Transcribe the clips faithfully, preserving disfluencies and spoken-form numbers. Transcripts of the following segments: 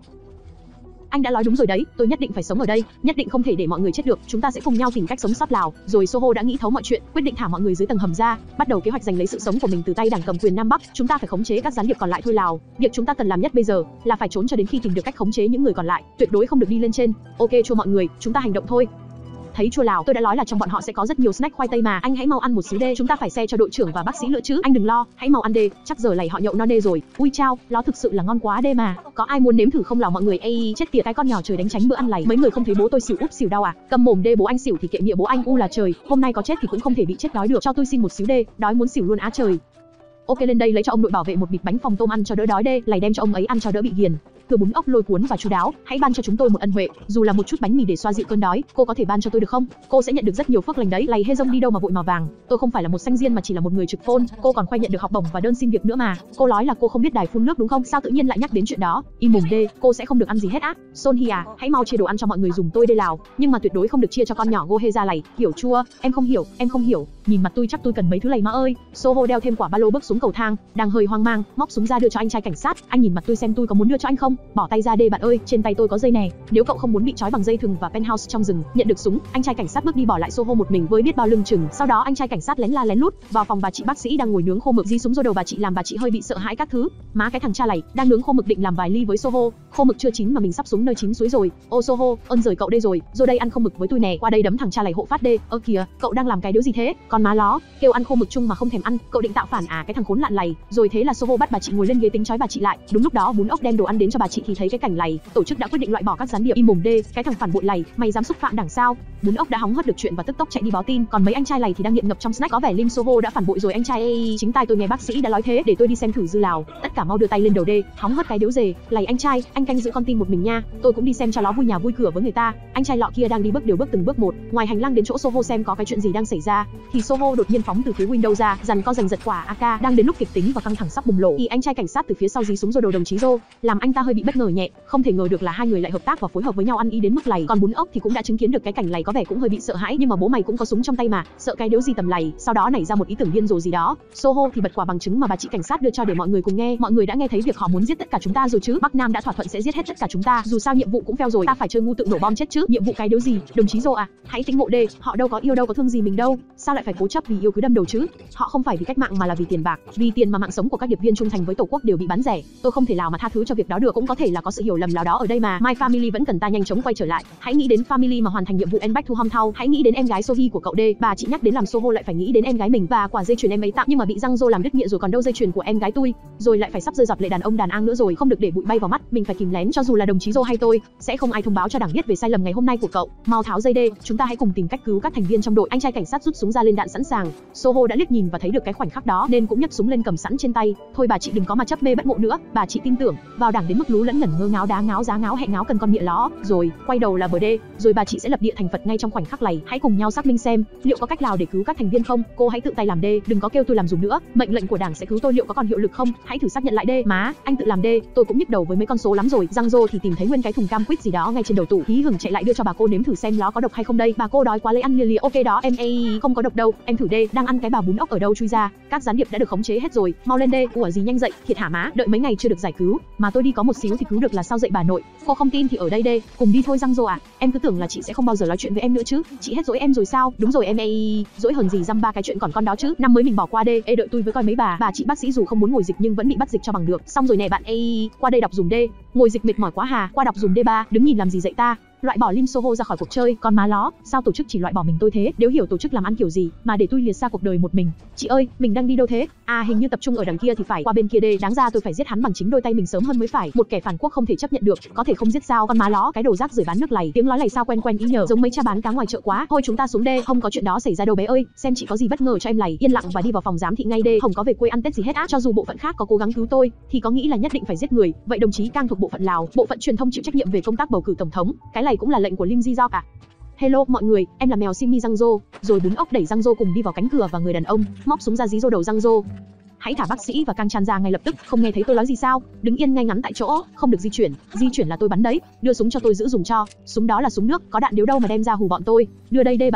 Anh đã nói đúng rồi đấy, tôi nhất định phải sống ở đây, nhất định không thể để mọi người chết được, chúng ta sẽ cùng nhau tìm cách sống sót lào. Rồi Soho đã nghĩ thấu mọi chuyện, quyết định thả mọi người dưới tầng hầm ra, bắt đầu kế hoạch giành lấy sự sống của mình từ tay đảng cầm quyền Nam Bắc. Chúng ta phải khống chế các gián điệp còn lại thôi Lào. Việc chúng ta cần làm nhất bây giờ là phải trốn cho đến khi tìm được cách khống chế những người còn lại, tuyệt đối không được đi lên trên. Ok chua mọi người, chúng ta hành động thôi. Thấy chua Lào, tôi đã nói là trong bọn họ sẽ có rất nhiều snack khoai tây mà, anh hãy mau ăn một xíu đê, chúng ta phải xe cho đội trưởng và bác sĩ nữa chứ. Anh đừng lo, hãy mau ăn đê, chắc giờ này họ nhậu no nê rồi. Ui chao, nó thực sự là ngon quá đê mà. Có ai muốn nếm thử không Lào mọi người? Ây, chết tiệt cái con nhỏ trời đánh tránh bữa ăn này. Mấy người không thấy bố tôi xỉu úp xỉu đau à? Cầm mồm đê, bố anh xỉu thì kệ nghĩa bố anh, u là trời, hôm nay có chết thì cũng không thể bị chết đói được. Cho tôi xin một xíu đê, đói muốn xỉu luôn á trời. Ok lên đây lấy cho ông đội bảo vệ một bịch bánh phồng tôm ăn cho đỡ đói đê, lầy đem cho ông ấy ăn cho đỡ bị ghiền. Thưa bún ốc lôi cuốn và chu đáo, hãy ban cho chúng tôi một ân huệ, dù là một chút bánh mì để xoa dịu cơn đói, cô có thể ban cho tôi được không? Cô sẽ nhận được rất nhiều phước lành đấy. Lầy hê rông đi đâu mà vội mà vàng, tôi không phải là một sinh viên mà chỉ là một người trực phone, cô còn khoe nhận được học bổng và đơn xin việc nữa mà. Cô nói là cô không biết đài phun nước đúng không? Sao tự nhiên lại nhắc đến chuyện đó? Im mồm đê, cô sẽ không được ăn gì hết á. Son Hi à, hãy mau chia đồ ăn cho mọi người dùng tôi đê Lào, nhưng mà tuyệt đối không được chia cho con nhỏ Go Hê ra lầy, hiểu chưa? Em không hiểu, em không hiểu. Nhìn mặt tôi chắc tôi cần mấy thứ lầy mà ơi. Soho đeo thêm quả ba lô bước xuống cầu thang, đang hơi hoang mang, móc súng ra đưa cho anh trai cảnh sát. Anh nhìn mặt tôi xem tôi có muốn đưa cho anh không? Bỏ tay ra đê bạn ơi, trên tay tôi có dây nè. Nếu cậu không muốn bị trói bằng dây thừng và penthouse trong rừng, nhận được súng. Anh trai cảnh sát bước đi bỏ lại Soho một mình với biết bao lưng chừng. Sau đó anh trai cảnh sát lén la lén lút vào phòng bà chị bác sĩ đang ngồi nướng khô mực, dí súng rồi đầu bà chị làm bà chị hơi bị sợ hãi các thứ. Má cái thằng cha lầy, đang nướng khô mực định làm vài ly với Soho. Khô mực chưa chín mà mình sắp súng nơi chín suối rồi. Ô Soho, ơn rời cậu đây rồi. Rồi đây ăn khô mực với tôi nè, qua đây đấm thằng cha lầy hộ phát đê. Ơ kìa, cậu đang làm cái đứa gì thế? Con má ló, kêu ăn khô mực chung mà không thèm ăn, cậu định tạo phản à cái thằng khốn lạn lầy. Rồi thế là Soho bắt bà chị ngồi lên ghế tính trói bà chị lại. Đúng lúc đó bún ốc đem đồ ăn đến cho bà chị thì thấy cái cảnh lầy, tổ chức đã quyết định loại bỏ các gián điệp. Im mồm đê, cái thằng phản bội lầy, mày dám xúc phạm đảng sao? Bún ốc đã hóng hớt được chuyện và tức tốc chạy đi báo tin, còn mấy anh trai lầy thì đang nghiện ngập trong snack. Có vẻ Lim Soho đã phản bội rồi anh trai ê. Chính tai tôi nghe bác sĩ đã nói thế, để tôi đi xem thử dư Lào. Tất cả mau đưa tay lên đầu đê, hóng hớt cái điếu dề. Lầy anh trai, anh canh giữ con tin một mình nha, tôi cũng đi xem cho nó vui nhà vui cửa với người ta. Anh trai lọ kia đang đi bước điều bước từng bước một, ngoài hành lang đến chỗ Soho xem có cái chuyện gì đang xảy ra, thì Soho đột nhiên phóng từ phía window ra, dằn co giành giật quả a ca. Đang đến lúc kịch tính và căng thẳng sắp bùng nổ thì anh trai cảnh sát từ phía sau dí súng rồi đồ đồng chí Joe, làm anh ta hơi bị bất ngờ nhẹ, không thể ngờ được là hai người lại hợp tác và phối hợp với nhau ăn ý đến mức lầy. Còn bún ốc thì cũng đã chứng kiến được cái cảnh lầy, có vẻ cũng hơi bị sợ hãi, nhưng mà bố mày cũng có súng trong tay mà, sợ cái điếu gì tầm lầy. Sau đó nảy ra một ý tưởng điên rồ gì đó. Soho thì bật quả bằng chứng mà bà chị cảnh sát đưa cho để mọi người cùng nghe. Mọi người đã nghe thấy việc họ muốn giết tất cả chúng ta rồi chứ? Bắc Nam đã thỏa thuận sẽ giết hết tất cả chúng ta, dù sao nhiệm vụ cũng fail rồi, ta phải chơi ngu tượng nổ bom chết chứ. Nhiệm vụ cái điếu gì? Đồng chí Joe à, hãy tĩnh ngộ đê, họ đâu có yêu đâu có thương gì mình đâu, sao lại phải cố chấp vì yêu cứ đâm đầu chứ? Họ không phải vì cách mạng mà là vì tiền bạc, vì tiền mà mạng sống của các điệp viên trung thành với tổ quốc đều bị bán rẻ. Tôi không thể nào mà tha thứ cho việc đó được, cũng có thể là có sự hiểu lầm nào đó ở đây mà. My Family vẫn cần ta nhanh chóng quay trở lại. Hãy nghĩ đến Family mà hoàn thành nhiệm vụ and back to hometown. Hãy nghĩ đến em gái Sohi của cậu D. Bà chị nhắc đến làm Soho lại phải nghĩ đến em gái mình và quả dây chuyền em ấy tặng, nhưng mà bị răng rô làm đứt miệng rồi, còn đâu dây chuyền của em gái tôi. Rồi lại phải sắp rơi giọt lệ đàn ông đàn an nữa rồi, không được để bụi bay vào mắt, mình phải kìm nén, cho dù là đồng chí Joe hay tôi, sẽ không ai thông báo cho đảng biết về sai lầm ngày hôm nay của cậu. Mau tháo dây đê, chúng ta hãy cùng tìm cách cứu các thành viên trong đội. Anh trai cảnh sát rút súng ra lên đạn sẵn sàng. Soho đã liếc nhìn và thấy được cái khoảnh khắc đó nên cũng nhấc súng lên cầm sẵn trên tay. Thôi bà chị đừng có mà chấp mê bất ngộ nữa, bà chị tin tưởng vào đảng đến mức lú lẫn ngẩn ngơ ngáo đá ngáo giá ngáo hẹ ngáo cần con địa ló. Rồi quay đầu là bờ đê, rồi bà chị sẽ lập địa thành Phật ngay trong khoảnh khắc này. Hãy cùng nhau xác minh xem liệu có cách nào để cứu các thành viên không. Cô hãy tự tay làm đê, đừng có kêu tôi làm dùm nữa. Mệnh lệnh của đảng sẽ cứu tôi liệu có còn hiệu lực không? Hãy thử xác nhận lại đê. Má, anh tự làm đê, tôi cũng nhức đầu với mấy con số lắm rồi. Răng rô thì tìm thấy nguyên cái thùng cam quýt gì đó ngay trên đầu tủ, hí hửng chạy lại đưa cho bà cô nếm thử xem nó có độc hay không đây. Bà cô đói quá lấy ăn lia lịa. Ok đó em, ê không có độc đâu, em thử đê. Đang ăn cái bà bún ốc ở đâu chui ra. Các gián điệp đã được khống chế hết rồi, mau lên đê. Ủa gì nhanh dậy, thiệt hả má? Đợi mấy ngày chưa được giải cứu mà tôi đi có một xíu thì cứu được là sao dậy bà nội? Cô không tin thì ở đây đê, cùng đi thôi. Răng rô à, em cứ tưởng là chị sẽ không bao giờ nói chuyện với em nữa chứ? Chị hết dỗi em rồi sao? Đúng rồi em, ê dỗi hờn gì dăm ba cái chuyện còn con đó chứ. Năm mới mình bỏ qua đê. Ê đợi tôi với coi mấy bà bà chị bác sĩ dù không muốn ngồi dịch nhưng vẫn bị bắt dịch cho bằng được. Xong rồi nè bạn, ê qua đây đọc dùm đê. Ngồi dịch mệt mỏi quá hà, qua đọc dùm đê ba. Đứng nhìn làm gì dậy ta? Loại bỏ Lim Soho ra khỏi cuộc chơi, con má ló, sao tổ chức chỉ loại bỏ mình tôi thế? Nếu hiểu tổ chức làm ăn kiểu gì mà để tôi liệt xa cuộc đời một mình. Chị ơi, mình đang đi đâu thế? À hình như tập trung ở đằng kia thì phải, qua bên kia đê, đáng ra tôi phải giết hắn bằng chính đôi tay mình sớm hơn mới phải. Một kẻ phản quốc không thể chấp nhận được, có thể không giết sao? Con má ló, cái đồ rác rưởi bán nước lầy, tiếng nói lầy sao quen quen ý nhờ, giống mấy cha bán cá ngoài chợ quá. Thôi chúng ta xuống đê, không có chuyện đó xảy ra đâu bé ơi. Xem chị có gì bất ngờ cho em lầy, yên lặng và đi vào phòng giám thị ngay đê, không có về quê ăn Tết gì hết á. Cho dù bộ phận khác có cố gắng cứu tôi, thì có nghĩ là nhất định phải giết người. Vậy đồng chí Cang thuộc bộ phận Lào, bộ phận truyền thông chịu trách nhiệm về công tác bầu cử tổng thống. Cái này cũng là lệnh của Lim Di Do cả. Hello mọi người, em là mèo Simi Răng Rô. Rồi bún ốc đẩy Răng Rô cùng đi vào cánh cửa và người đàn ông móc súng ra dí rô đầu Răng Rô. Hãy thả bác sĩ và Cang Chan ra ngay lập tức, không nghe thấy tôi nói gì sao? Đứng yên ngay ngắn tại chỗ, không được di chuyển, di chuyển là tôi bắn đấy. Đưa súng cho tôi giữ dùng cho. Súng đó là súng nước, có đạn điếu đâu mà đem ra hù bọn tôi. Đưa đây đê bạn ơi.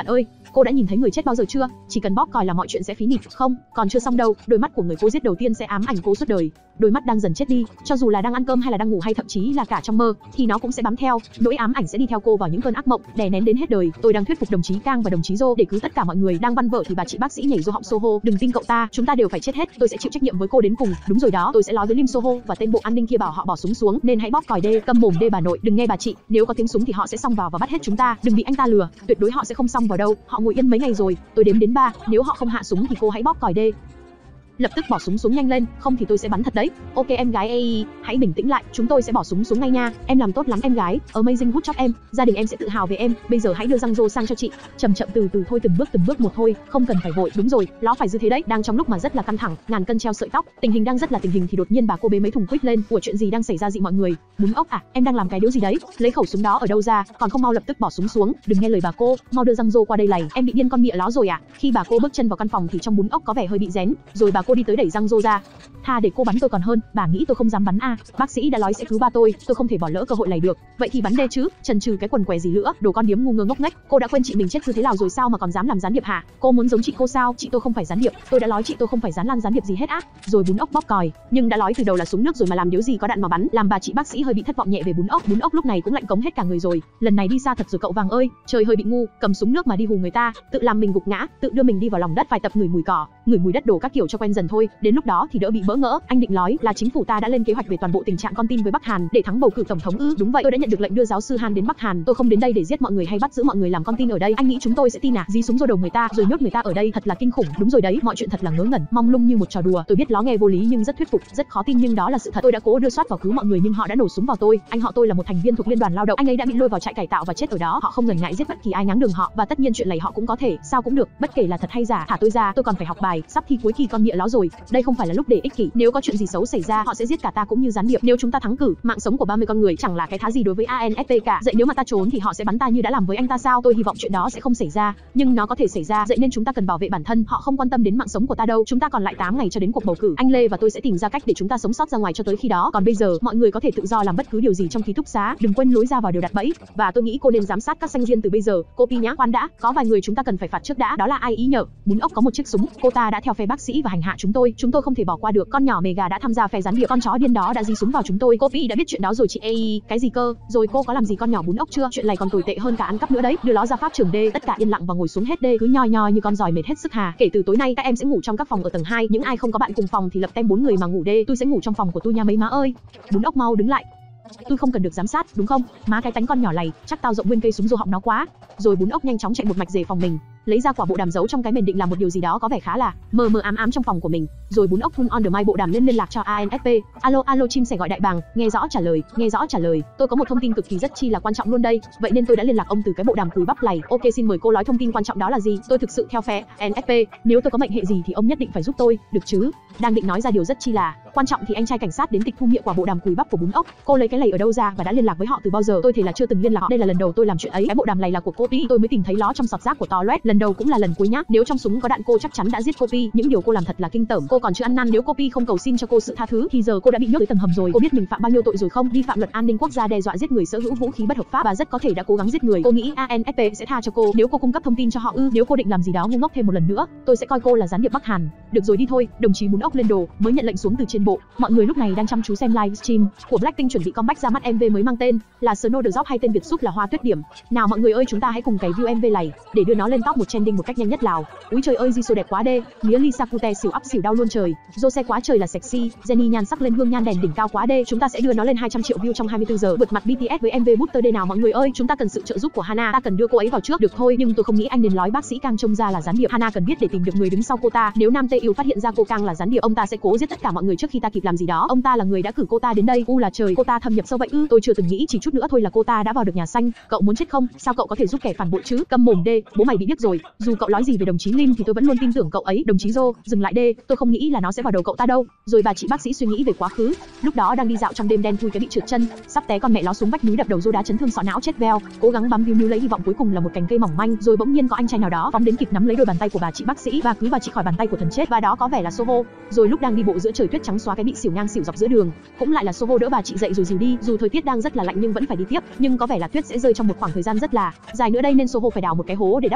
Cô đã nhìn thấy người chết bao giờ chưa? Chỉ cần bóp còi là mọi chuyện sẽ phí nịt. Không, còn chưa xong đâu. Đôi mắt của người cô giết đầu tiên sẽ ám ảnh cô suốt đời. Đôi mắt đang dần chết đi, cho dù là đang ăn cơm hay là đang ngủ hay thậm chí là cả trong mơ, thì nó cũng sẽ bám theo. Nỗi ám ảnh sẽ đi theo cô vào những cơn ác mộng, đè nén đến hết đời. Tôi đang thuyết phục đồng chí Kang và đồng chí Jo để cứu tất cả mọi người. Đang văn vở thì bà chị bác sĩ nhảy vô họng Soho. Đừng tin cậu ta, chúng ta đều phải chết hết. Tôi sẽ chịu trách nhiệm với cô đến cùng. Đúng rồi đó, tôi sẽ nói với Lim Soho và tên bộ an ninh kia bảo họ bỏ súng xuống, nên hãy bóp còi đê. Câm mồm đê bà nội, đừng nghe bà chị. Nếu có tiếng súng thì họ sẽ xông vào và bắt hết chúng ta. Đừng bị anh ta lừa, tuyệt đối họ sẽ không xông vào đâu. Họ ngồi yên mấy ngày rồi. Tôi đếm đến ba, nếu họ không hạ súng thì cô hãy bóp còi đê. Lập tức bỏ súng xuống nhanh lên, không thì tôi sẽ bắn thật đấy. Ok em gái ê, hãy bình tĩnh lại, chúng tôi sẽ bỏ súng xuống ngay nha. Em làm tốt lắm em gái, amazing good job em, gia đình em sẽ tự hào về em. Bây giờ hãy đưa răng rô sang cho chị, chậm chậm từ từ thôi, từng bước từng bước một thôi, không cần phải vội. Đúng rồi, nó phải như thế đấy. Đang trong lúc mà rất là căng thẳng, ngàn cân treo sợi tóc, tình hình đang rất là tình hình thì đột nhiên bà cô bế mấy thùng quýt lên. Ủa chuyện gì đang xảy ra dị mọi người? Bún ốc à? Em đang làm cái điều gì đấy? Lấy khẩu súng đó ở đâu ra? Còn không mau lập tức bỏ súng xuống, đừng nghe lời bà cô, mau đưa răng rô qua đây lầy. Em bị điên con mịa ló rồi à? Khi bà cô bước chân vào căn phòng thì trong bún ốc có vẻ hơi bị rén, rồi bà cô đi tới đẩy răng rô ra. Tha để cô bắn tôi còn hơn, bà nghĩ tôi không dám bắn à? Bác sĩ đã nói sẽ cứu ba tôi, tôi không thể bỏ lỡ cơ hội này được. Vậy thì bắn đê chứ, chần chừ cái quần què gì nữa, đồ con điếm ngu ngơ ngốc nghếch. Cô đã quên chị mình chết như thế nào rồi sao mà còn dám làm gián điệp hả? Cô muốn giống chị cô sao? Chị tôi không phải gián điệp, tôi đã nói chị tôi không phải dán lan gián điệp gì hết á. Rồi bún ốc bóp còi, nhưng đã nói từ đầu là súng nước rồi mà làm điếu gì có đạn mà bắn, làm bà chị bác sĩ hơi bị thất vọng nhẹ về bún ốc. Bún ốc lúc này cũng lạnh cống hết cả người rồi, lần này đi xa thật rồi cậu Vàng ơi, trời hơi bị ngu, cầm súng nước mà đi hù người ta, tự làm mình gục ngã, tự đưa mình đi vào lòng đất vài tập ngửi mùi cỏ, ngửi mùi đất đổ các kiểu cho quen dần thôi, đến lúc đó thì đỡ bị bỡ ngỡ. Anh định nói là chính phủ ta đã lên kế hoạch về toàn bộ tình trạng con tin với Bắc Hàn để thắng bầu cử tổng thống ư? Đúng vậy, tôi đã nhận được lệnh đưa giáo sư Han đến Bắc Hàn, tôi không đến đây để giết mọi người hay bắt giữ mọi người làm con tin ở đây. Anh nghĩ chúng tôi sẽ tin à? Dí súng vô đầu người ta rồi nhốt người ta ở đây, thật là kinh khủng. Đúng rồi đấy, mọi chuyện thật là ngớ ngẩn, mong lung như một trò đùa. Tôi biết nó nghe vô lý nhưng rất thuyết phục, rất khó tin nhưng đó là sự thật. Tôi đã cố đưa soát vào cứu mọi người nhưng họ đã nổ súng vào tôi. Anh họ tôi là một thành viên thuộc liên đoàn lao động, anh ấy đã bị lôi vào trại cải tạo và chết ở đó. Họ không ngần ngại giết bất kỳ ai ngáng đường họ, và tất nhiên chuyện này họ cũng có thể, sao cũng được, bất kể là thật hay giả. Thả tôi ra, tôi còn phải học bài, sắp thi cuối kỳ con nghĩa ló rồi. Đây không phải là lúc để ích kỷ, nếu có chuyện gì xấu xảy ra họ sẽ giết cả ta cũng như gián điệp. Nếu chúng ta thắng cử, mạng sống của ba mươi con người chẳng là cái thá gì đối với a en ép pê cả. Vậy nếu mà ta trốn thì họ sẽ bắn ta như đã làm với anh ta sao? Tôi hy vọng chuyện đó sẽ không xảy ra, nhưng nó có thể xảy ra. Vậy nên chúng ta cần bảo vệ bản thân, họ không quan tâm đến mạng sống của ta đâu. Chúng ta còn lại tám ngày cho đến cuộc bầu cử. Anh Lê và tôi sẽ tìm ra cách để chúng ta sống sót ra ngoài cho tới khi đó. Còn bây giờ, mọi người có thể tự do làm bất cứ điều gì trong ký túc xá, đừng quên lối ra vào đều đặt bẫy. Và tôi nghĩ cô nên giám sát các sinh viên từ bây giờ. Copy nhá. Khoan đã, có vài người chúng ta cần phải phạt trước đã. Đó là ai ý nhở? Bún ốc có một chiếc súng, cô ta đã theo phe bác sĩ và hành hạ chúng tôi. Chúng tôi không thể bỏ qua được. Con nhỏ mề gà đã tham gia phe gián điệp, con chó điên đó đã dí súng vào chúng tôi. Copy đã biết chuyện đó rồi chị. Ê, cái gì cơ? Rồi cô có làm gì con nhỏ bún ốc chưa? Chuyện này còn tồi tệ hơn cả ăn cắp nữa đấy. Đưa nó ra pháp trường D. Tất cả yên lặng và ngồi xuống hết D. Cứ nhoi nhoi như con giòi mệt hết sức hà. Kể từ tối nay các em sẽ ngủ trong các phòng ở tầng hai. Những ai không có bạn cùng phòng thì lập tem bốn người mà ngủ D. Tôi sẽ ngủ trong phòng của tôi nha mấy má ơi. Bún ốc mau đứng lại. Tôi không cần được giám sát, đúng không? Má cái tánh con nhỏ này, chắc tao rộng nguyên cây súng vô họng nó quá. Rồi bún ốc nhanh chóng chạy một mạch về phòng mình, lấy ra quả bộ đàm giấu trong cái mền định làm một điều gì đó có vẻ khá là mờ mờ ám ám trong phòng của mình. Rồi bún ốc turn on the mic bộ đàm lên liên lạc cho a en ép pê. Alo alo chim sẻ gọi đại bàng, nghe rõ trả lời, nghe rõ trả lời. Tôi có một thông tin cực kỳ rất chi là quan trọng luôn đây. Vậy nên tôi đã liên lạc ông từ cái bộ đàm cùi bắp này. Ok xin mời cô nói thông tin quan trọng đó là gì? Tôi thực sự theo phe a en ép pê, nếu tôi có mệnh hệ gì thì ông nhất định phải giúp tôi, được chứ? Đang định nói ra điều rất chi là quan trọng thì anh trai cảnh sát đến tịch thu miệng quả bộ đàm cùi bắp của bún ốc. Cô lấy cái này ở đâu ra và đã liên lạc với họ từ bao giờ? Tôi thì là chưa từng liên lạc họ. Đây là lần đầu tôi làm chuyện ấy. Cái bộ đàm này là của Copy, tôi mới tìm thấy nó trong sọt rác của toilet. Lần đầu cũng là lần cuối nhá. Nếu trong súng có đạn cô chắc chắn đã giết Copy. Những điều cô làm thật là kinh tởm. Cô còn chưa ăn năn, nếu Copy không cầu xin cho cô sự tha thứ thì giờ cô đã bị nhốt tới tầng hầm rồi. Cô biết mình phạm bao nhiêu tội rồi không? Vi phạm luật an ninh quốc gia, đe dọa giết người, sở hữu vũ khí bất hợp pháp và rất có thể đã cố gắng giết người. Cô nghĩ a en ép pê sẽ tha cho cô nếu cô cung cấp thông tin cho họ ư? Nếu cô định làm gì đó ngu ngốc thêm một lần nữa, tôi sẽ coi cô là gián điệp Bắc Hàn. Được rồi đi thôi. Đồng chí bún ốc lên đồ, mới nhận lệnh xuống từ trên bộ. Mọi người lúc này đang chăm chú xem livestream của Blackpink chuẩn bị comeback ra mắt em vê mới mang tên là Snow the Dog hay tên Việt súp là Hoa Tuyết Điểm. Nào mọi người ơi, chúng ta hãy cùng cày view em vê này để đưa nó lên top một trending một cách nhanh nhất nào. Úi trời ơi, Jisoo đẹp quá đê, mía Lisa Cute xỉu ắp xỉu đau luôn trời. Jose quá trời là sexy, Jennie nhan sắc lên hương nhan đèn đỉnh cao quá đê. Chúng ta sẽ đưa nó lên hai trăm triệu view trong hai mươi tư giờ, vượt mặt bê tê ét với em vê Booster đây nào mọi người ơi. Chúng ta cần sự trợ giúp của Hana, ta cần đưa cô ấy vào trước được thôi, nhưng tôi không nghĩ anh nên nói bác sĩ Kang trông ra là gián điệp. Hana cần biết để tìm được người đứng sau cô ta. Nếu Nam Tê Yêu phát hiện ra cô Kang là gián điệp, ông ta sẽ cố giết tất cả mọi người trước khi ta kịp làm gì đó. Ông ta là người đã cử cô ta đến đây. U là trời, cô ta thâm nhập sâu vậy ư? Tôi chưa từng nghĩ chỉ chút nữa thôi là cô ta đã vào được nhà xanh. Cậu muốn chết không? Sao cậu có thể giúp kẻ phản bội chứ? Câm mồm đê, bố mày bị điếc rồi. Dù cậu nói gì về đồng chí Lim thì tôi vẫn luôn tin tưởng cậu ấy. Đồng chí Jo, dừng lại đê, tôi không nghĩ là nó sẽ vào đầu cậu ta đâu. Rồi bà chị bác sĩ suy nghĩ về quá khứ. Lúc đó đang đi dạo trong đêm đen thui cái bị trượt chân, sắp té con mẹ ló xuống vách núi đập đầu Jo đá chấn thương sọ não chết veo. Cố gắng bám víu níu lấy hy vọng cuối cùng là một cành cây mỏng manh. Rồi bỗng nhiên có anh trai nào đó phóng đến kịp nắm lấy đôi bàn tay của bà chị bác sĩ và cứu bà chị khỏi bàn tay của thần chết, và đó có vẻ là Soho. Rồi lúc đang đi bộ giữa trời tuyết trắng xóa cái bị xỉu ngang xỉu dọc giữa đường, cũng lại là Soho đỡ bà chị dậy rồi dìu đi. Dù thời tiết đang rất là lạnh nhưng vẫn phải đi tiếp, nhưng có vẻ là tuyết sẽ rơi trong một khoảng thời gian rất là dài nữa đây nên Soho phải đào một cái hố để đắp mộ cuộc tình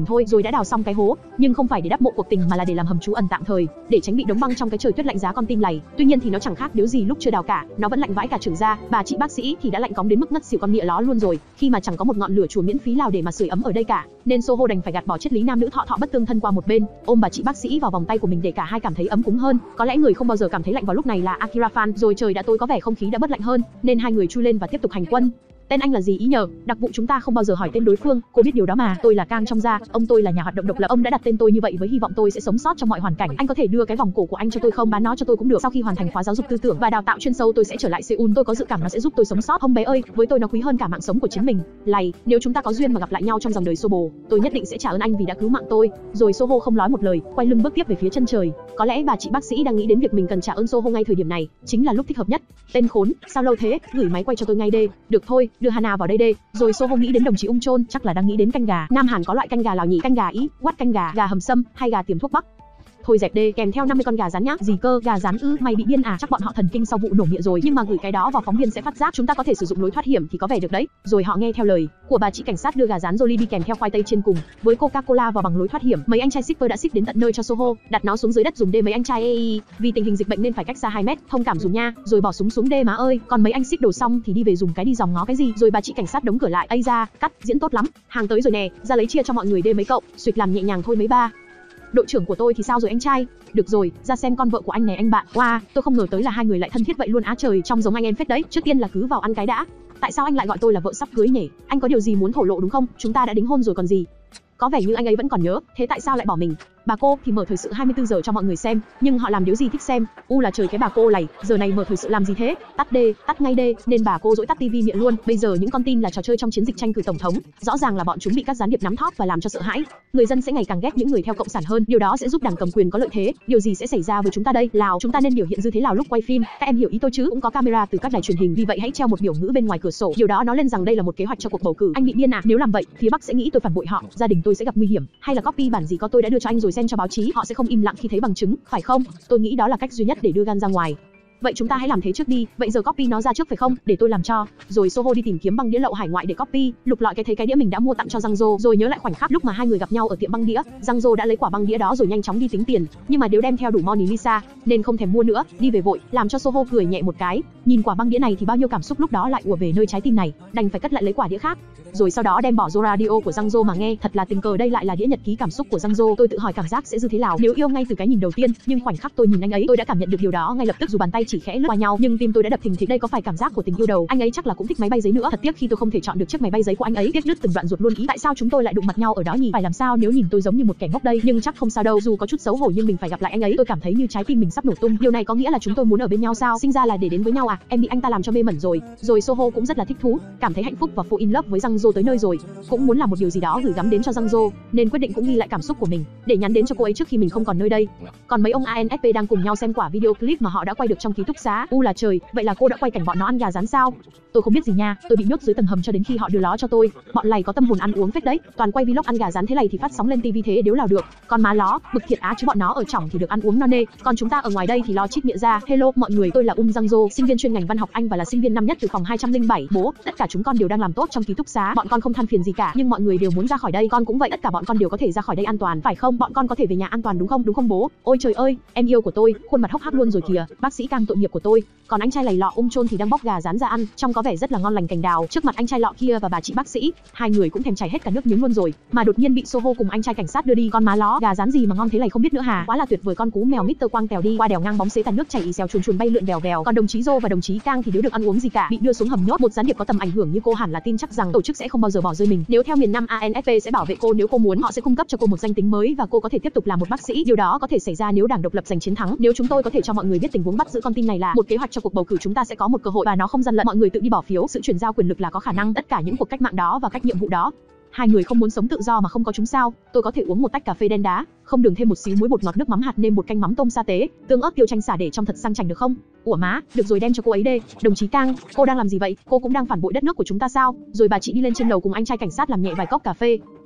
mình thôi, rồi đã đào xong cái hố, nhưng không phải để đắp mộ cuộc tình mà là để làm hầm trú ẩn tạm thời, để tránh bị đóng băng trong cái trời tuyết lạnh giá con tim này. Tuy nhiên thì nó chẳng khác điều gì lúc chưa đào cả, nó vẫn lạnh vãi cả trưởng ra. Bà chị bác sĩ thì đã lạnh cóng đến mức ngất xỉu con mịa ló luôn rồi, khi mà chẳng có một ngọn lửa chùa miễn phí nào để mà sưởi ấm ở đây cả, nên Soho đành phải gạt bỏ triết lý nam nữ thọ thọ bất tương thân qua một bên, ôm bà chị bác sĩ vào vòng tay của mình để cả hai cảm thấy ấm cúng hơn. Có lẽ người không bao giờ cảm thấy lạnh vào lúc này là Akira Fan, rồi trời đã tối có vẻ không khí đã bớt lạnh hơn, nên hai người chui lên và tiếp tục hành quân. Tên anh là gì ý nhờ? Đặc vụ chúng ta không bao giờ hỏi tên đối phương, cô biết điều đó mà. Tôi là Kang trong gia, ông tôi là nhà hoạt động độc lập, ông đã đặt tên tôi như vậy với hy vọng tôi sẽ sống sót trong mọi hoàn cảnh. Anh có thể đưa cái vòng cổ của anh cho tôi không? Bán nó cho tôi cũng được. Sau khi hoàn thành khóa giáo dục tư tưởng và đào tạo chuyên sâu, tôi sẽ trở lại Seoul. Tôi có dự cảm nó sẽ giúp tôi sống sót. Không bé ơi, với tôi nó quý hơn cả mạng sống của chính mình. Lầy, nếu chúng ta có duyên mà gặp lại nhau trong dòng đời Sobo, tôi nhất định sẽ trả ơn anh vì đã cứu mạng tôi. Rồi Soho không nói một lời, quay lưng bước tiếp về phía chân trời. Có lẽ bà chị bác sĩ đang nghĩ đến việc mình cần trả ơn Soho ngay thời điểm này, chính là lúc thích hợp nhất. Tên khốn, sao lâu thế? Gửi máy quay cho tôi ngay đê. Được thôi, đưa Hana vào đây đê. Rồi Soho nghĩ đến đồng chí Ung Chôn, chắc là đang nghĩ đến canh gà. Nam Hàn có loại canh gà nào nhỉ? Canh gà Ý, quát canh gà, gà hầm sâm hay gà tiềm thuốc bắc? Thôi dẹp đê, kèm theo năm mươi con gà rán nhá. Gì cơ, gà rán ư? Mày bị điên à? Chắc bọn họ thần kinh sau vụ nổ mịa rồi, nhưng mà gửi cái đó vào phóng viên sẽ phát giác. Chúng ta có thể sử dụng lối thoát hiểm thì có vẻ được đấy. Rồi họ nghe theo lời của bà chị cảnh sát đưa gà rán Jolie đi kèm theo khoai tây trên cùng với Coca-Cola vào bằng lối thoát hiểm. Mấy anh trai shipper đã ship đến tận nơi cho Soho, đặt nó xuống dưới đất dùng đê. Mấy anh trai ê, vì tình hình dịch bệnh nên phải cách xa hai mét, thông cảm dùng nha. Rồi bỏ súng xuống đê má ơi. Còn mấy anh ship đồ xong thì đi về dùng cái đi dòng ngó cái gì. Rồi bà chị cảnh sát đóng cửa lại. Ây ra, cắt, diễn tốt lắm. Hàng tới rồi nè, ra lấy chia cho mọi người đê mấy cậu. Suýt làm nhẹ nhàng thôi mấy ba. Đội trưởng của tôi thì sao rồi anh trai? Được rồi, ra xem con vợ của anh này anh bạn. Wow, tôi không ngờ tới là hai người lại thân thiết vậy luôn á trời, trông giống anh em phết đấy. Trước tiên là cứ vào ăn cái đã. Tại sao anh lại gọi tôi là vợ sắp cưới nhỉ? Anh có điều gì muốn thổ lộ đúng không? Chúng ta đã đính hôn rồi còn gì. Có vẻ như anh ấy vẫn còn nhớ, thế tại sao lại bỏ mình? Bà cô thì mở thời sự hai mươi tư giờ cho mọi người xem, nhưng họ làm điều gì thích xem. U là trời cái bà cô này, giờ này mở thời sự làm gì thế? Tắt đê, tắt ngay đê, nên bà cô dỗi tắt tivi miệng luôn. Bây giờ những con tin là trò chơi trong chiến dịch tranh cử tổng thống, rõ ràng là bọn chúng bị các gián điệp nắm thóp và làm cho sợ hãi. Người dân sẽ ngày càng ghét những người theo cộng sản hơn, điều đó sẽ giúp đảng cầm quyền có lợi thế. Điều gì sẽ xảy ra với chúng ta đây? Lào, chúng ta nên biểu hiện dư thế Lào lúc quay phim. Các em hiểu ý tôi chứ? Cũng có camera từ các đài truyền hình, vì vậy hãy treo một biểu ngữ bên ngoài cửa sổ. Điều đó nói lên rằng đây là một kế hoạch cho cuộc bầu cử. Anh bị điên à? Nếu làm vậy, phía Bắc sẽ nghĩ tôi phản bội họ, gia đình tôi sẽ gặp nguy hiểm. Hay là copy bản gì có tôi đã đưa cho anh rồi send cho báo chí, họ sẽ không im lặng khi thấy bằng chứng, phải không? Tôi nghĩ đó là cách duy nhất để đưa gan ra ngoài. Vậy chúng ta hãy làm thế trước đi. Vậy giờ copy nó ra trước phải không? Để tôi làm cho. Rồi Soho đi tìm kiếm băng đĩa lậu hải ngoại để copy, lục lọi cái thấy cái đĩa mình đã mua tặng cho Giang Dô, rồi nhớ lại khoảnh khắc lúc mà hai người gặp nhau ở tiệm băng đĩa. Giang Dô đã lấy quả băng đĩa đó rồi nhanh chóng đi tính tiền, nhưng mà đều đem theo đủ Mona Lisa nên không thèm mua nữa, đi về vội, làm cho Soho cười nhẹ một cái. Nhìn quả băng đĩa này thì bao nhiêu cảm xúc lúc đó lại ùa về nơi trái tim này, đành phải cất lại lấy quả đĩa khác. Rồi sau đó đem bỏ vô radio của Giang Dô mà nghe, thật là tình cờ đây lại là đĩa nhật ký cảm xúc của Giang Dô. Tôi tự hỏi cảm giác sẽ dư thế nào nếu yêu ngay từ cái nhìn đầu tiên, nhưng khoảnh khắc tôi nhìn anh ấy, tôi đã cảm nhận được điều đó ngay lập tức dù bàn tay chỉ khẽ lướt qua nhau, nhưng tim tôi đã đập thình thịch. Đây có phải cảm giác của tình yêu đầu? Anh ấy chắc là cũng thích máy bay giấy nữa. Thật tiếc khi tôi không thể chọn được chiếc máy bay giấy của anh ấy. Tiếc đứt từng đoạn ruột luôn ý. Tại sao chúng tôi lại đụng mặt nhau ở đó nhỉ? Phải làm sao nếu nhìn tôi giống như một kẻ ngốc đây? Nhưng chắc không sao đâu. Dù có chút xấu hổ nhưng mình phải gặp lại anh ấy. Tôi cảm thấy như trái tim mình sắp nổ tung. Điều này có nghĩa là chúng tôi muốn ở bên nhau sao? Sinh ra là để đến với nhau à? Em bị anh ta làm cho mê mẩn rồi. Rồi Soho cũng rất là thích thú, cảm thấy hạnh phúc và fall in love với Giang Dô tới nơi rồi. Cũng muốn làm một điều gì đó gửi gắm đến cho Giang Dô, nên quyết định cũng ghi lại cảm xúc của mình để nhắn đến cho cô ấy trước khi mình không còn nơi đây. Còn mấy ông a en ép pê đang cùng nhau xem quả video clip mà họ đã quay được trong ký túc xá. U là trời, vậy là cô đã quay cảnh bọn nó ăn gà rán sao? Tôi không biết gì nha, tôi bị nhốt dưới tầng hầm cho đến khi họ đưa nó cho tôi. Bọn này có tâm hồn ăn uống phết đấy, toàn quay vlog ăn gà rán thế này thì phát sóng lên tivi thế đéo nào được. Con má ló, bực thiệt á chứ bọn nó ở trỏng thì được ăn uống no nê, còn chúng ta ở ngoài đây thì lo chít miệng ra. Hello mọi người, tôi là Um Giang Dô, sinh viên chuyên ngành văn học Anh và là sinh viên năm nhất từ phòng hai trăm linh bảy. Bố, tất cả chúng con đều đang làm tốt trong ký túc xá, bọn con không than phiền gì cả, nhưng mọi người đều muốn ra khỏi đây, con cũng vậy, tất cả bọn con đều có thể ra khỏi đây an toàn, phải không? Bọn con có thể về nhà an toàn đúng không? Đúng không bố? Ôi trời ơi, em yêu của tôi, khuôn mặt hốc hác luôn rồi kìa, bác sĩ Kang tội nghiệp của tôi. Còn anh trai lầy lọ Ung Chôn thì đang bóc gà rán ra ăn, trông có vẻ rất là ngon lành cành đào. Trước mặt anh trai lọ kia và bà chị bác sĩ, hai người cũng thèm chảy hết cả nước miếng luôn rồi, mà đột nhiên bị Soho cùng anh trai cảnh sát đưa đi. Con má ló, gà rán gì mà ngon thế này không biết nữa hà? Quá là tuyệt vời. Con cú mèo mít tơ Quang tèo đi qua đèo ngang bóng xế tàn nước chảy ì xèo chuồn chuồn bay lượn vèo vèo. Còn đồng chí Dô và đồng chí Kang thì đứa được ăn uống gì cả, bị đưa xuống hầm nhốt. Một gián điệp có tầm ảnh hưởng như cô hẳn là tin chắc rằng tổ chức sẽ không bao giờ bỏ rơi mình. Nếu theo miền Nam, a en ép pê sẽ bảo vệ cô, nếu cô muốn họ sẽ cung cấp cho cô một danh tính mới và cô có thể tiếp tục làm một bác sĩ. Điều đó có thể xảy ra nếu đảng độc lập giành chiến thắng. Nếu chúng tôi có thể cho mọi người biết tình huống bắt giữ con tin này là một kế hoạch cho cuộc bầu cử, chúng ta sẽ có một cơ hội và nó không gian lận. Mọi người tự đi bỏ phiếu, sự chuyển giao quyền lực là có khả năng. Tất cả những cuộc cách mạng đó và cách nhiệm vụ đó. Hai người không muốn sống tự do mà không có chúng sao? Tôi có thể uống một tách cà phê đen đá, không đường, thêm một xíu muối bột ngọt, nước mắm hạt nêm, bột canh mắm tôm sa tế, tương ớt tiêu chanh xả để trong thật sang chảnh được không? Ủa má, được rồi đem cho cô ấy đê. Đồng chí Kang, cô đang làm gì vậy? Cô cũng đang phản bội đất nước của chúng ta sao? Rồi bà chị đi lên trên lầu cùng anh trai cảnh sát làm nhẹ vài cốc cà phê.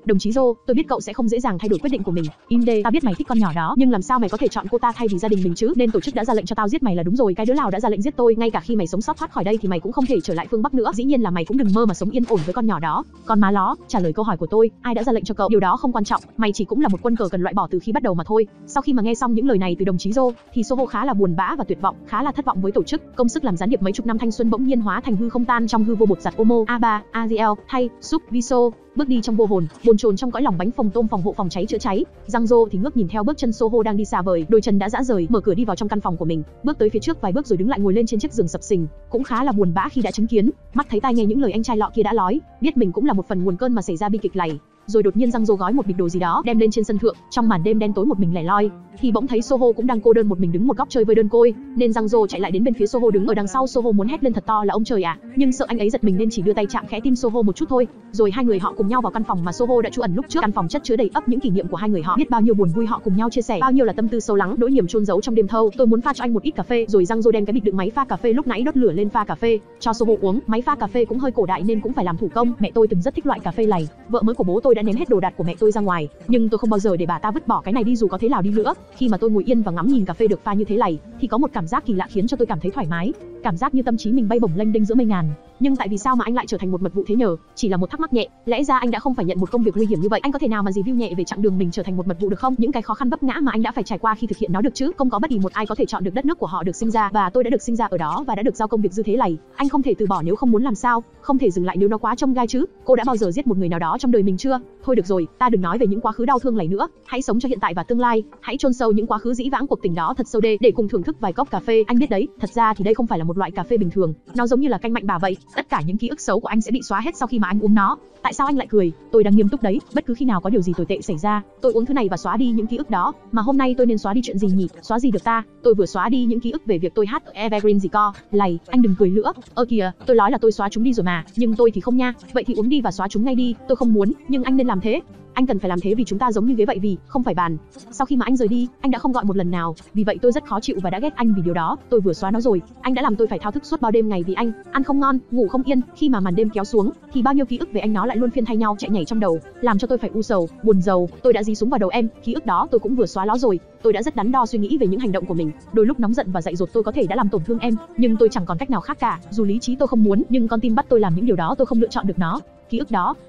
Đồng chí Joe, tôi biết cậu sẽ không dễ dàng thay đổi quyết định của mình. Im đi, tao biết mày thích con nhỏ đó, nhưng làm sao mày có thể chọn cô ta thay vì gia đình mình chứ? Nên tổ chức đã ra lệnh cho tao giết mày là đúng rồi. Cái đứa nào đã ra lệnh giết tôi, ngay cả khi mày sống sót thoát khỏi đây thì mày cũng không thể trở lại phương Bắc nữa. Dĩ nhiên là mày cũng đừng mơ mà sống yên ổn với con nhỏ đó. Con má ló, trả lời câu hỏi của tôi, ai đã ra lệnh cho cậu? Điều đó không quan trọng, mày chỉ cũng là một quân cờ cần loại bỏ từ khi bắt đầu mà thôi. Sau khi mà nghe xong những lời này từ đồng chí Joe, thì Soho khá là buồn bã và tuyệt vọng, khá là thất vọng với tổ chức. Công sức làm gián điệp mấy chục năm thanh xuân bỗng nhiên hóa thành hư không tan trong hư vô bột giặt Omo, Aba, Aziel, Thay, Sup, Viso, bước đi trong vô hồn, bồn chồn trong cõi lòng bánh phồng tôm phòng hộ phòng cháy chữa cháy. Giang Dô thì ngước nhìn theo bước chân Soho đang đi xa vời, đôi chân đã rã rời, mở cửa đi vào trong căn phòng của mình, bước tới phía trước vài bước rồi đứng lại ngồi lên trên chiếc giường sập sình, cũng khá là buồn bã khi đã chứng kiến, mắt thấy tai nghe những lời anh trai lọ kia đã nói, biết mình cũng là một phần nguồn cơn mà xảy ra bi kịch này. Rồi đột nhiên Giang Dô gói một bịch đồ gì đó đem lên trên sân thượng, trong màn đêm đen tối một mình lẻ loi, thì bỗng thấy Soho cũng đang cô đơn một mình đứng một góc chơi với đơn côi, nên Giang Dô chạy lại đến bên phía Soho đứng ở đằng sau. Soho muốn hét lên thật to là ông trời ạ, à, nhưng sợ anh ấy giật mình nên chỉ đưa tay chạm khẽ tim Soho một chút thôi. Rồi hai người họ cùng nhau vào căn phòng mà Soho đã trú ẩn lúc trước. Căn phòng chất chứa đầy ắp những kỷ niệm của hai người họ, biết bao nhiêu buồn vui họ cùng nhau chia sẻ, bao nhiêu là tâm tư sâu lắng, nỗi niềm chôn giấu trong đêm thâu. Tôi muốn pha cho anh một ít cà phê. Rồi Giang Dô đem cái bịch đựng máy pha cà phê lúc nãy đốt lửa lên pha cà phê cho Soho uống. Máy pha cà phê cũng hơi cổ đại nên cũng phải làm thủ công. Mẹ tôi từng rất thích loại cà phê này. Vợ mới của bố tôi đã ném hết đồ đạc của mẹ tôi ra ngoài, nhưng tôi không bao giờ để bà ta vứt bỏ cái này đi dù có thế nào đi nữa. Khi mà tôi ngồi yên và ngắm nhìn cà phê được pha như thế này, thì có một cảm giác kỳ lạ khiến cho tôi cảm thấy thoải mái, cảm giác như tâm trí mình bay bổng lênh đênh giữa mây ngàn. Nhưng tại vì sao mà anh lại trở thành một mật vụ thế nhờ? Chỉ là một thắc mắc nhẹ, lẽ ra anh đã không phải nhận một công việc nguy hiểm như vậy. Anh có thể nào mà review nhẹ về chặng đường mình trở thành một mật vụ được không? Những cái khó khăn vấp ngã mà anh đã phải trải qua khi thực hiện nó được chứ? Không có bất kỳ một ai có thể chọn được đất nước của họ được sinh ra, và tôi đã được sinh ra ở đó và đã được giao công việc dư thế này. Anh không thể từ bỏ nếu không muốn làm sao? Không thể dừng lại nếu nó quá chông gai chứ? Cô đã bao giờ giết một người nào đó trong đời mình chưa? Thôi được rồi, ta đừng nói về những quá khứ đau thương này nữa. Hãy sống cho hiện tại và tương lai. Hãy chôn sâu những quá khứ dĩ vãng cuộc tình đó thật sâu đê để cùng thưởng thức vài cốc cà phê. Anh biết đấy, thật ra thì đây không phải là một loại cà phê bình thường. Nó giống như là canh mạnh bà vậy. Tất cả những ký ức xấu của anh sẽ bị xóa hết sau khi mà anh uống nó. Tại sao anh lại cười? Tôi đang nghiêm túc đấy. Bất cứ khi nào có điều gì tồi tệ xảy ra, tôi uống thứ này và xóa đi những ký ức đó. Mà hôm nay tôi nên xóa đi chuyện gì nhỉ? Xóa gì được ta? Tôi vừa xóa đi những ký ức về việc tôi hát ở Evergreen gì co. Lầy, anh đừng cười nữa. Ơ kìa, tôi nói là tôi xóa chúng đi rồi mà, nhưng tôi thì không nha. Vậy thì uống đi và xóa chúng ngay đi. Tôi không muốn, nhưng anh nên làm thế. Anh cần phải làm thế vì chúng ta giống như ghế vậy vì không phải bàn. Sau khi mà anh rời đi, anh đã không gọi một lần nào. Vì vậy tôi rất khó chịu và đã ghét anh vì điều đó. Tôi vừa xóa nó rồi, anh đã làm tôi phải thao thức suốt bao đêm ngày vì anh. Ăn không ngon, ngủ không yên. Khi mà màn đêm kéo xuống, thì bao nhiêu ký ức về anh nó lại luôn phiên thay nhau chạy nhảy trong đầu, làm cho tôi phải u sầu, buồn rầu. Tôi đã dí súng vào đầu em. Ký ức đó tôi cũng vừa xóa nó rồi. Tôi đã rất đắn đo suy nghĩ về những hành động của mình. Đôi lúc nóng giận và dại dột tôi có thể đã làm tổn thương em, nhưng tôi chẳng còn cách nào khác cả. Dù lý trí tôi không muốn, nhưng con tim bắt tôi làm những điều đó, tôi không lựa chọn được nó. Ký ức đó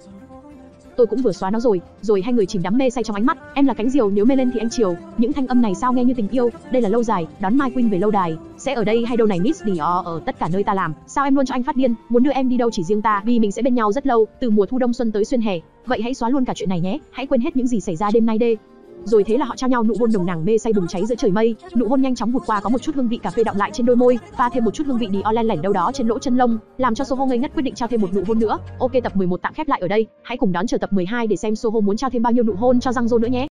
tôi cũng vừa xóa nó rồi. Rồi hai người chìm đắm mê say trong ánh mắt. Em là cánh diều, nếu mê lên thì anh chiều. Những thanh âm này sao nghe như tình yêu. Đây là lâu dài, đón My Queen về lâu đài. Sẽ ở đây hay đâu này Miss Dior, ở tất cả nơi ta làm. Sao em luôn cho anh phát điên, muốn đưa em đi đâu chỉ riêng ta, vì mình sẽ bên nhau rất lâu, từ mùa thu đông xuân tới xuyên hè. Vậy hãy xóa luôn cả chuyện này nhé. Hãy quên hết những gì xảy ra đêm nay đê. Rồi thế là họ trao nhau nụ hôn nồng nàn mê say bùng cháy giữa trời mây. Nụ hôn nhanh chóng vụt qua, có một chút hương vị cà phê đọng lại trên đôi môi, pha thêm một chút hương vị Dior len lẻn đâu đó trên lỗ chân lông, làm cho Soho ngây ngất quyết định trao thêm một nụ hôn nữa. Ok, tập mười một tạm khép lại ở đây. Hãy cùng đón chờ tập mười hai để xem Soho muốn trao thêm bao nhiêu nụ hôn cho Giang Dô nữa nhé.